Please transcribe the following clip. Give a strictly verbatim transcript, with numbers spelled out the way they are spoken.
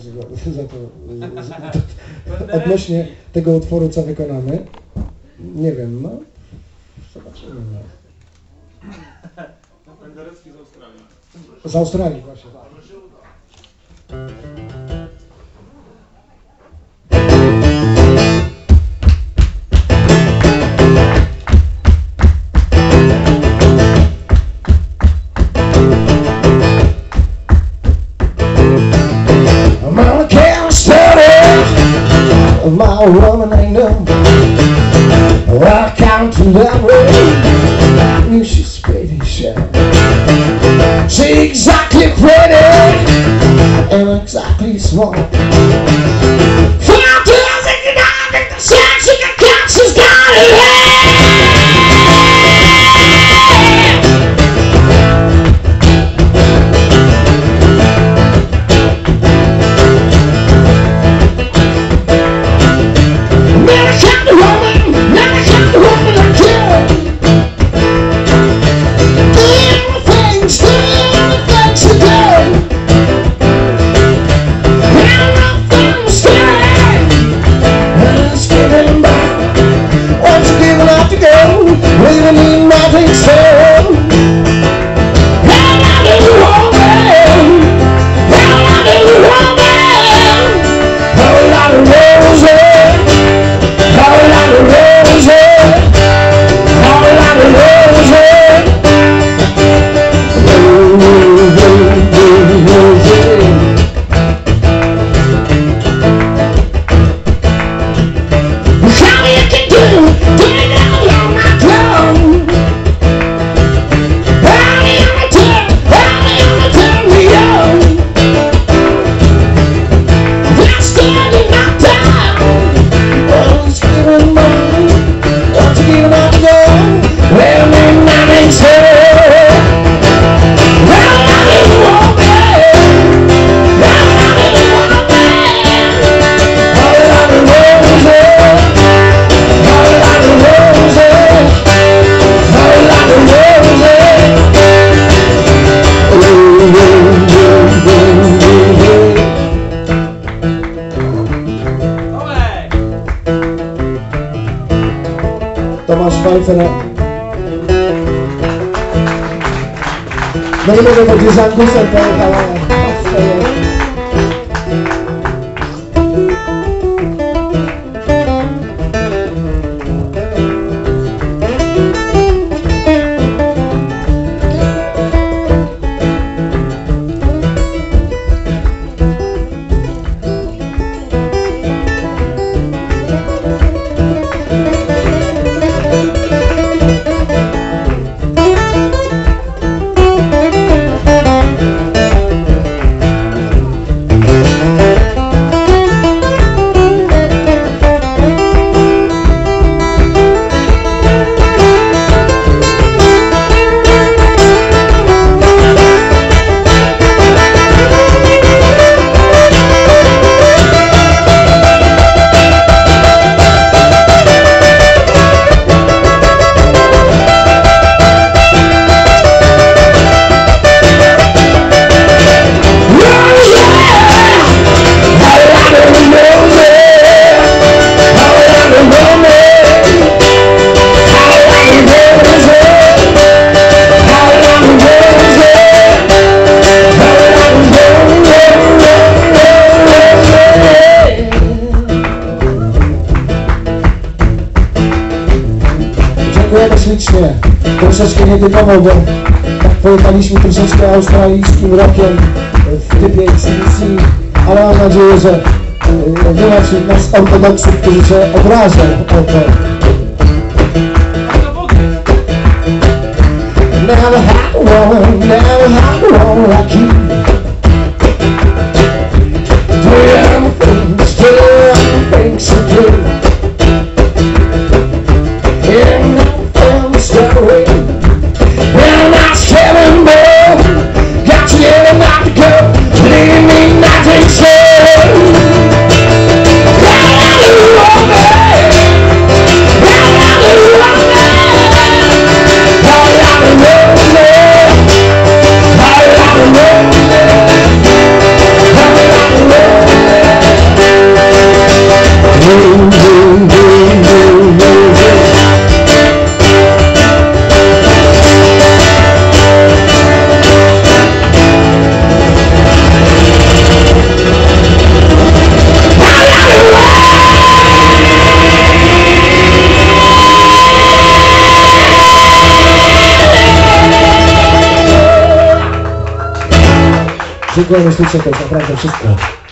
za, za to, za, odnośnie tego utworu, co wykonamy. Nie wiem, no, zobaczymy. No. Penderecki z Australii. Z Australii właśnie. My woman I know, I can't that way. You she's pretty sure. She's exactly pretty and exactly small. Five days in the night, and the sun she can catch, she's got it. Tomasz Pfeiffer. No i mogę powiedzieć, że Angusem pojechała. Dziękujemy ślicznie. Troszeczkę nietypowo, bo tak pojechaliśmy troszeczkę australijskim rockiem w typie X T C, ale mam nadzieję, że nie ma wśród nas ortodoksów, którzy się obrażą o to. Never had a woman, never had a woman like you. Doing things, doing things you do. In the story, when I was telling more, got to let him not to go, leave me nothing said. Down on the woman, down on the woman, down on the woman, down on the woman. Dziękujemy ślicznie, to jest naprawdę wszystko.